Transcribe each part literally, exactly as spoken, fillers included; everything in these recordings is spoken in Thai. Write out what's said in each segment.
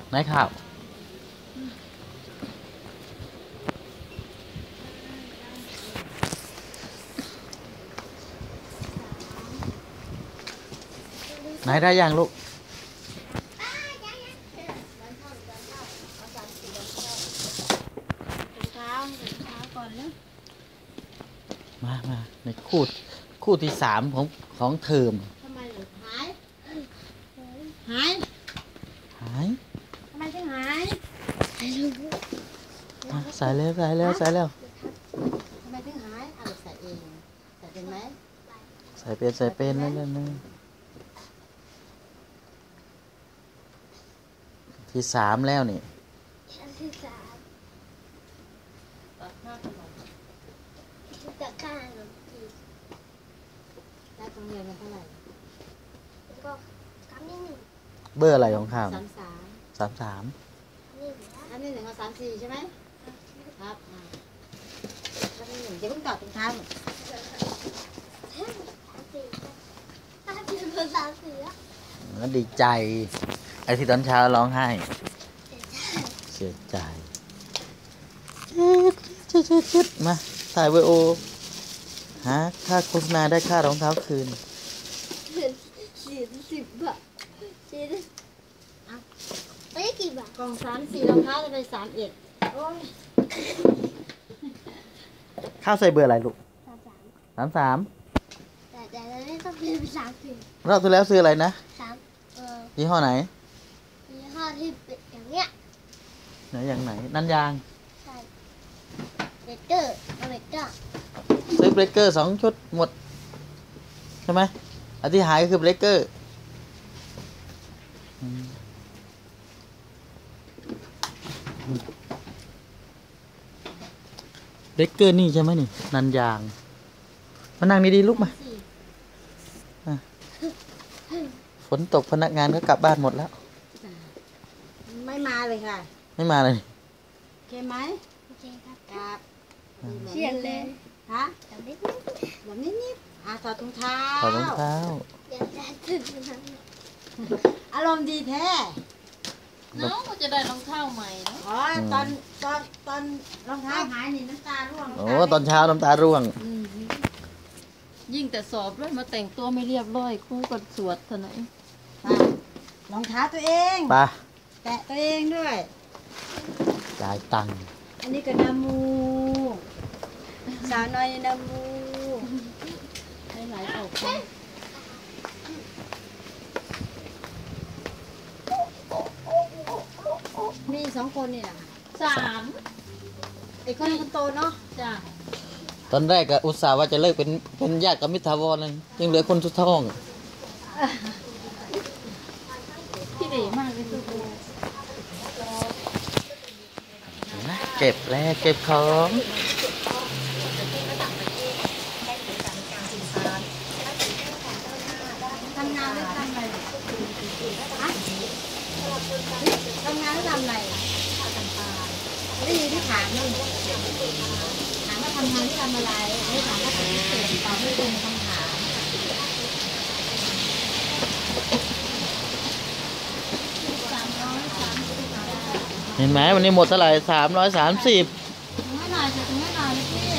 ไหนข้าวไหนได้ยังลูกมามาในคู่คู่ที่สามของของเทอมทำไมหรือหายหายหายทำไมถึงหายใส่แล้วใส่แล้วใส่แล้วทำไมถึงหายเอาใส่เองใส่เป็นไหมใส่เป็นใส่เป็นแล้วนั่นนะที่สามแล้วนี่ที่สามตักข้าวขนมจีนได้ตรงเรียนมันเท่าไหร่แล้วก็คำที่หนึ่งเบอร์อะไรของข้าวสามสามสามสามนี่อันนี้หนึ่งกับสามสี่ใช่ไหมครับอ่าอันนี้หนึ่งจะเพิ่งตอบตรงท้ายสามสี่สามสี่เป็นสามสี่แล้วดีใจไอ้ที่ตอนเช้าร้องไห้เสียใจเช็ดเช็ดเช็ดมาถ่ายวีดีโอฮะค่าโฆษณาได้ค่ารองเท้าคืนสี่สิบบาทสี่อ่ะไปกี่บาทกล่องสามสี่รองเท้าจะไปสามเอ็ดโอ้ยข้าวใส่เบอร์อะไรลูกสามสามสามสามแต่แต่เราไม่ต้องเป็นสามสี่รอบที่แล้วซื้ออะไรนะสามเออยี่ห้อไหนยี่ห้อที่เป็นอย่างเงี้ยไหนอย่างไหนนั่นยางใช่เบเกอร์อเมริกาซื้อเบรกเกอร์สองชุดหมดใช่ไหมอันที่หายก็คือเบรกเกอร์เบรกเกอร์นี่ใช่ไหมนี่นันยางมานั่งดีๆลุกมาฝนตกพนักงานก็กลับบ้านหมดแล้วไม่มาเลยค่ะไม่มาเลยโอเคไหมโอเคครับครับเชียนเลยฮะแบบนิดแบบนิดนิดอ่ะถอดถุงเท้าถอดรองเท้าอยากจะตื่นมาอารมณ์ดีแท้น้องก็จะได้รองเท้าใหม่นะอ๋อตอนตอนตอนรองเท้าหายนี่น้ำตาร่วงโอ้ตอนเช้าน้ำตาร่วงยิ่งแต่สอบด้วยมาแต่งตัวไม่เรียบร้อยครูก็สวดเท่าไหร่รองเท้าตัวเองไปแตะตัวเองด้วยจ่ายตังค์อันนี้ก็นามูสาวน้อยนามูให้ไหลออกมีสองคนนี่แหละสามไอ้คนคนโตเนาะจ้ะตอนแรกก็อุตส่าห์ว่าจะเลิกเป็นเป็นญาติกับมิตรถาวรเลยยังเหลือคนสุดท้องพี่เด๋มากเลยทุกคนเก็บแล้วเก็บของทำงานหรือทำอะไรฮะทำงานหรือทำอะไรได้ยินที่ถามนึงถามว่าทำงานหรือทำอะไรไม่ถามว่าทำพิเศษตอบไม่ตรงคำถามเห็นไหมวันนี้หมดเท่าไหร่สามร้อยสามสิบถึงไม่หน่อยถึงไม่หน่อยเลยพี่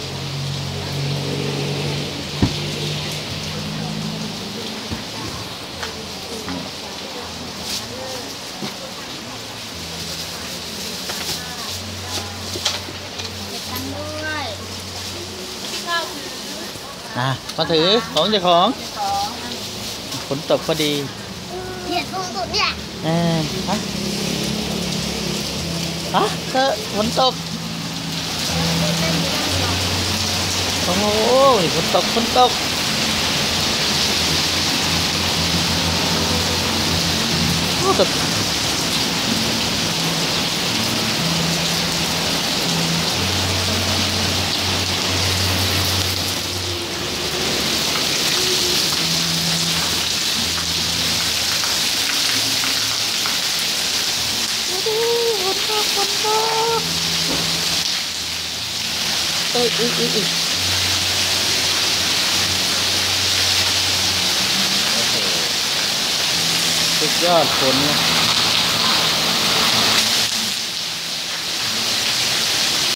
อ่ะมาถือของเจ้าของฝนตกพอดีเขียนตรงสุดเนี่ยอ่าฮะฮะเธอฝนตกโอ้โหฝนตกฝนตกโอ้ตกเอ้ยอีกอีกอีกสุดยอดฝน